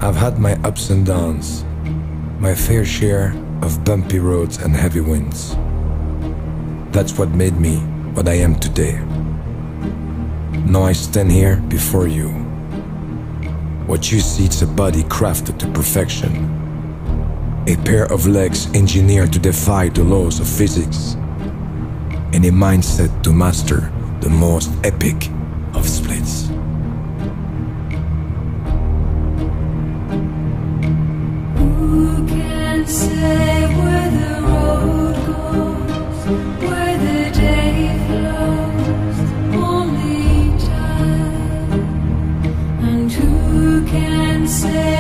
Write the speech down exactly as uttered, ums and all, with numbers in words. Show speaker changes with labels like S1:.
S1: I've had my ups and downs, my fair share of bumpy roads and heavy winds. That's what made me what I am today. Now I stand here before you. What you see is a body crafted to perfection, a pair of legs engineered to defy the laws of physics, and a mindset to master the most epic of splits.
S2: Who can say where the road goes, where the day flows? Only time. And who can say